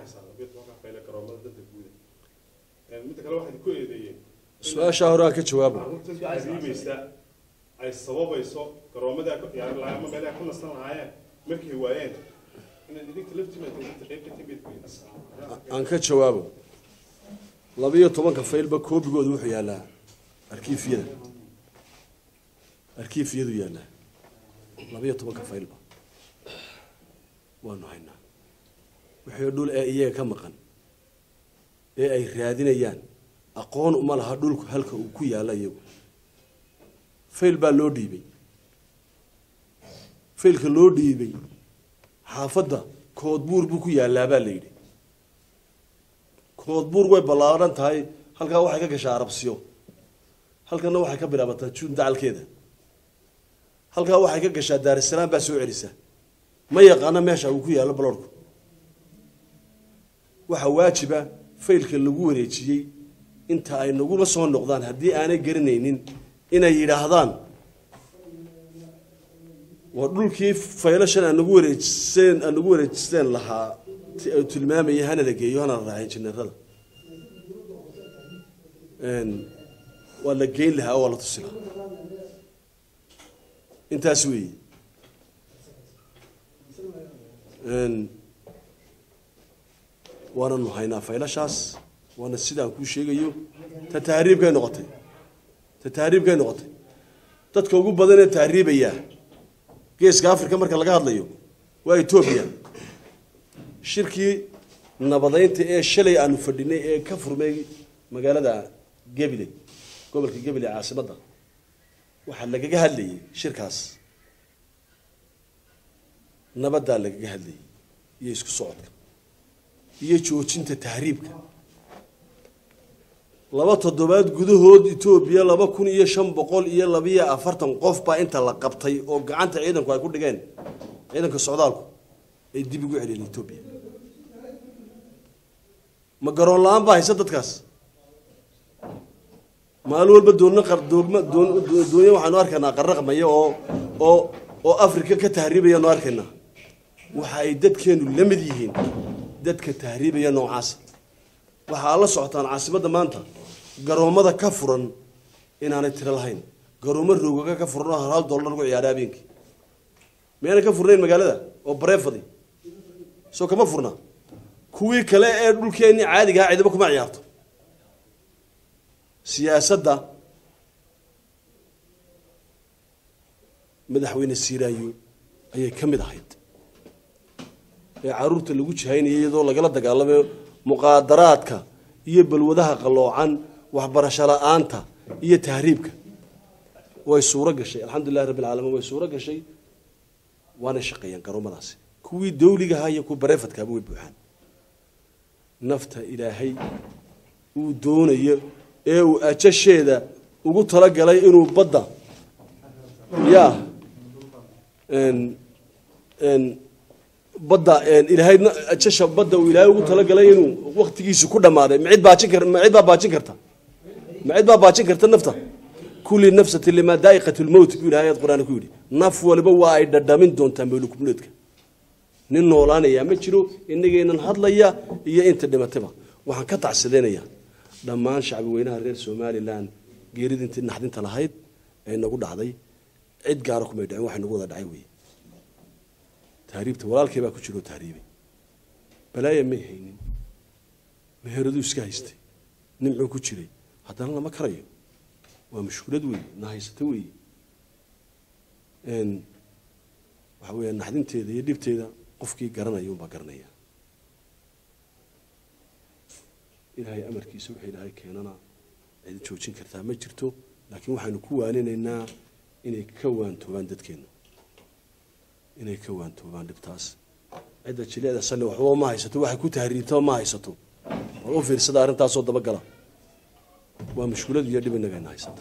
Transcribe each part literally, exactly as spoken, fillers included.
haysaa labiyo tobanka fayl garoomada danta guud ee mid kale waxa ku eedeeyay su'aasha hore aan ka jawaabo riibaysa ay sababayso garoomada ka ciyaar lahaayeen ama meelaha ku nasan lahaayeen markay waayeen in idinka laftiina inta qayb ka timid aan ka jawaabo labiyo tobanka faylba koobigooda wuxuu yaalaa arkiifyada arkiifyadu yaalaa labiyo tobanka faylba waanu haynaa wixii dhul ee iyaga ka maqan ee ay raadinayaan aqoon uma laha dhulku halka uu ku yaala iyagu fayl baa loo dhiibay faylka loo dhiibay xaafadda koodbuur buu ku yaalaa baa la yidhi koodbuur way ballaaran tahay halkaa waxay ka gashaa arabsiyo halkana waxay ka bilaabataa juun dacalkeeda halkaa waxay ka gashaa daarisalaam baa soo celisa ma yaqaana meesha uu ku yaalo baloorku waxa waajiba faylka lagu wareejiyey inta ay nagula soo noqdaan haddii aanay garanaynin inay yidhaahdaan waa dhulkii faylashan aan nagu wareejiseen aan nagu wareejisteen lahaa tilmaamaya hana la geeyo hana la raaca injineerada waa la geyn lahaa oo waa la tusi lahaa intaas weeye waananu haynaa faylashaas waana sidaan kuu sheegayo ta tahriibkay noqotay ta tahriibkay noqotay dadka ugu badan ee tahriibaya geeska afrika marka laga hadlayo waa Ethiopia shirkii nabadaynta ee shalay aanu fadhinay ee ka furmay magaalada Gabiley gobolka Gabiley caasimadda waxa lagaga hadlayay shirkaas nabadda lagaga hadlayay iyo isku socodka iyo joojinta tahriibka laba toddobaad gudahood Ethiopia laba kun iyo shan boqol iyo laba iyo afartan qof baa inta la qabtay oo gacanta ciidanku ay ku dhigeen ciidanka socdaalku ay dib ugu celiyeen Ethiopia ma garoon la'aan baa haysa dadkaas maal walba doonna qardoogma doon doonyo waxaanu arkaynaa qarraqmaya oo oo oo Afrika ka tahriibaya noo arkaynaa waxa ay dadkeenu la mid yihiin dadka tahriibaya noocaas waxa la socotaan caasimadda maanta garoomada ka furan inaanay tiro lahayn garoomo roogaga ka furan oo hal dollar ugu ciyaara habeenkii meena ka furnayn magaalada oo bareefadi soo kama furna kuwii kale ee dhulkeeni caadiga ah ciidamo kuma ciyaarto siyaasadda madaxweyne Siiraayo ayay ka mid ahayd ee caruurta lagu jihaynayay iyadoo lagala dagaalamayo muqaadaraadka iyo balwadaha qaloocan waxbarasho la'aanta iyo tahriibka way suura gashay alxamdulillaah rabbil caalamiin way suura gashay waana shaqeeyaan garoomadaasi kuwii dawliga ahaa iyo kuwa bareefadka way buuxaan nafta ilaahay uu doonayo ee uu ajasheeda ugu tala galay inuu badda ya en en badda ilaahay ajasha badda uu ilaahay ugu tala galay inuu waqtigiisu ku dhamaaday micid baajin kar micid baa baajin karta micid baa baajin karta nafta kulli nafsati lima daa'iqatul maut bi ilaahay quraanka ku yiri naf waliba waa ay dhadhamin doontaa meelukubleedka nin noolaanaya ma jiro inageenan hadlaya iyo inta dhimataba waxaan ka tacsadeenaya dhammaan shacbi weynaha reer Soomaaliland geeridintii naxdinta lahayd ee nagu dhacday cid gaar ah kuma dhicin wax nagu wada dhacay weey tahriibta walaalkay baa ku jiro tahriibay balaaya ma haynin meheradu iska haystay nimco ku jiray haddana lama karayo waa mashkuulad weey nahaysata weey een waxa weeye naxdinteeda iyo dhibteeda qofkii garanayo baa garanaya ilaahay amarkiisa wixii ilaahay keenana cid joojin kartaa ma jirto laakiin waxaanu ku waaninaynaa inay ka waantoobaan dadkeenu inay ka waantoobaan dhibtaas cid jileeda sali waxba ma haysato waxa ku tahriibto ma haysato oo fiirsada arintaas oo daba gala waa mashkuulad iyo dhib inaga haysata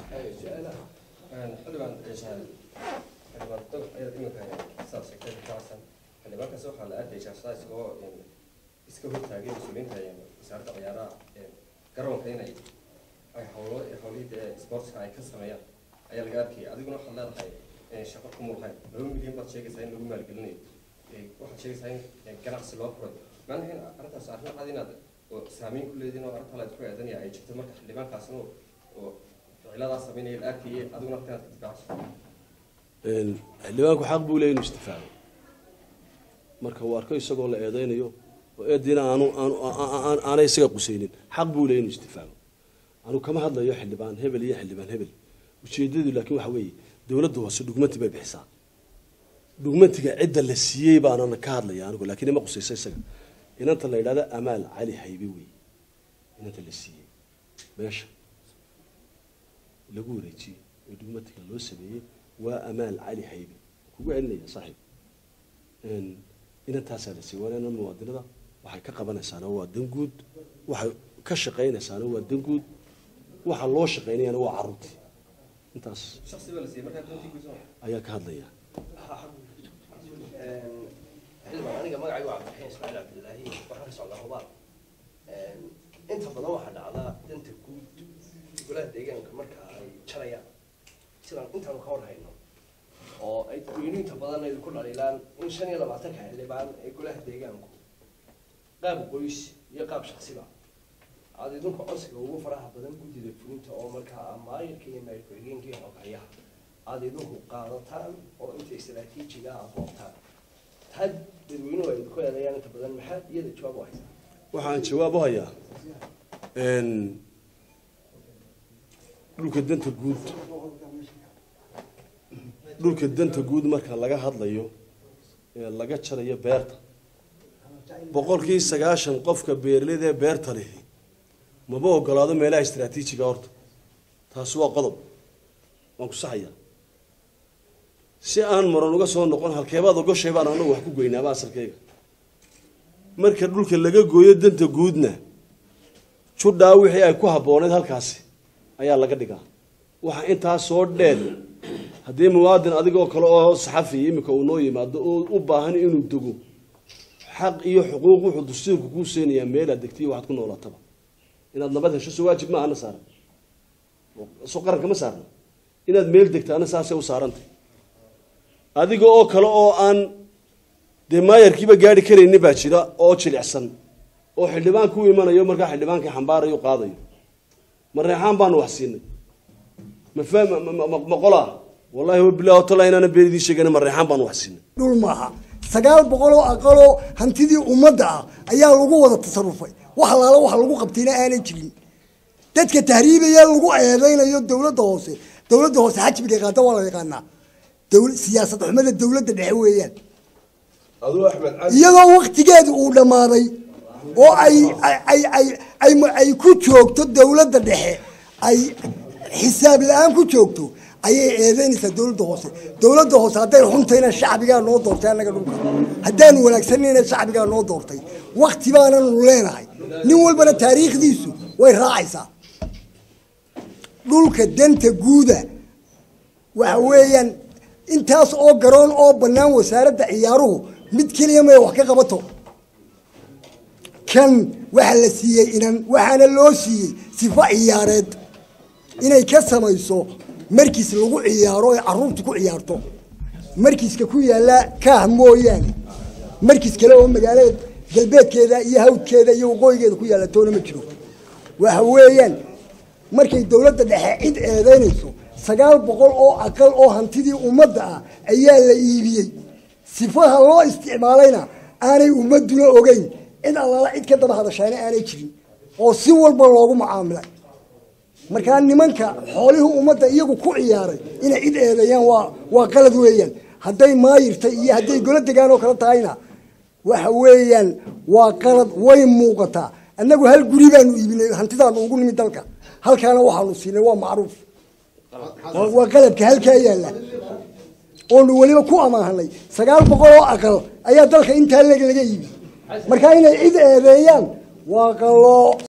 iska hortaagay muslimiinta iyo wasaaradda ciyaaraha ee garoonka inay ay hawlo hawlida sportska ay ka sameeyaan ayaa laga arkay adiguna waxaad leedahay shaqo ku muuqan laba milyan baad sheegaysaa in lagu maalgelinayo waxaad sheegaysaa in ganacsi loo furo ما نحن أردنا سأرنا قاعدين سامين كل ذي نوع أردنا لا تكون الدنيا أي شيء تمر اللي ما كاسنو وعلاقة سامين الأكل أدونا كانت تتبعش اللي ما حق بوله إنه استفاد مركب واركي يسقون لأيدين يو وأدينا أنا أنا أنا يسقى قسينين حق بوله إنه استفاد أنا كم هذا يحل بان هبل يحل بان هبل وشيء جديد لكن وحوي دولته هو دوكمنتي ببحثها دوكمنتي عدة للسيابة أنا نكاد لي أنا أقول لكن ما قصي سيسق إن أنت اللي هذا أمال علي حيبيوي إن أنت للسيابة ماشي لقول شيء دوكمنتي اللي سبيه وأمال علي حيبي هو علني صاحب إن إن أنت هسأل سوى أنا المواطن هذا وحي كقبنا سنة هو دنجود وحي كشقين سنة هو دنجود وحي الله شقيني أنا هو عرضي أنت أص شخصي ولا سيابة كانت تنتج جزء أياك هذا يا حلو أنا جماعة عيوب عبد الحين إسماعيل عبد الله وحرص على هبار أنت بدنا واحد على أنت كود ولا دقيقة كمركا شريان سلام أنت أنا كور هاي oo ay dadweynuhu badan ay ku dhaliilaan in shan iyo labaatan ka xildhibaan ay golaha deegaanku qaab qoys iyo qaab shakhsiba aad idinku codsiga ugu faraha badan gudida fulinta oo markaa maayirka iyo maayirka iyo xogayaha aad idinku qaadataan oo inta istiraatiijiga ah qoobtaan had dadweynuhu ay ku eedeeyaan inta badan maxaa iyada jawaab u haysaa waxaan jawaab u hayaa in dhulka danta guud dhulka danta guud marka laga hadlayo ee laga jarayo beerta boqolkii sagaashan qofka beerleyda beerta leh maba ogolaado meelaha istiraatiijiga horta taas waa qodob waan ku saxaya si aan maran uga soo noqon halkeebaad uga sheebaan anagu wax ku goynaaba asalkayga marka dhulka laga gooyo danta guudna judhaa wixii ay ku habooneed halkaasi ayaa laga dhigaa waxa intaas soo dheer haddii muwaadin adigoo kale oo saxafi imika uu noo yimaado oo u baahan inuu dego xaq iyo xuquuq wuxuu dastuurku kuu siinayaa meel aad degtiyo waxaad ku noolaataba inaad nabad hesho soo waajib ma ahna saaran soo qaranka ma saarna inaad meel degtaana saasay u saarantay adiga oo kale oo aan dee maayarkiiba gaari karaynin baa jira oo jilicsan oo xildhibaan ku imanayo markaa xildhibaankii xambaarayo qaadayo ma reexaan baanu wax siinay ma fahm ma qolaa والله هو بالله طلع إن أنا بيدي شيء أنا مرة حام بنوحسين. دول معها سجال بقولوا أقولوا هنتدي ومدة أيها الوجوه التصرفي وحلا لا وحلا الوجوه قبتنا أنا تجين. تدك تهريب يا الوجوه هذين يا الدولة دوسة دولة دوسة حج بدي قاعدة ولا يقنا. دولة سياسة أحمد الدولة الحوية. أبو أحمد. يلا وقت جاد ولا ماري. أو أي أي أي أي أي كتوك الدولة الدحى أي حساب الآن كتوكتو. أي إذن الدولة دوسة دولة دوسة هذا حنتين الشعب قال نو دورتين أنا قلنا هذا ولا سنين الشعب قال نو دورتين وقت ما أنا نولين هاي نقول بنا تاريخ ديسو وين راعيسا دول كدن تجودة وهويا انتاس أو قرون أو بنام وسارد عياره مد كلمة وحكي قبته كان وحل سيء إن وحنا اللوسي صفاء عيارد إن يكسر ما يسوق مركز لغو عيارو عروبت كو عيارتو مركز كو يالا كاه مويان مركز كلا oo magaalada galbeedkeeda iyo hawdkeeda iyo waqooyigeeda ku yaala toona ma jiro waxa weeyaan markay dawladda dhexe cid eedeynayso sagaal boqol oo aqal oo hantidii ummadda ah ayaa la iibiyay sifaha loo isticmaalayna aanay ummaduna ogeyn in alla cid ka daba hadashayna aanay jirin oo si walba loogu macaamilay markaan nimanka xooluhu ummadda iyagu ku ciyaaray inay cid eedeeyaan waa waa qalad weeyaan hadday maayirtay iyo hadday golo degaan oo kala tahayna waxa weeyaan waa qalad way muuqataa annagu hal guri baanu iibinay hantidaan ugu nimid dalka halkaana waxaanu siinay waa macruuf waa qalabka halkaa yaalla oonu weliba ku amaahanay sagaal boqol oo aqal ayaa dalka intaa laga iibiyey markaa inay cid eedeeyaan waa qaloo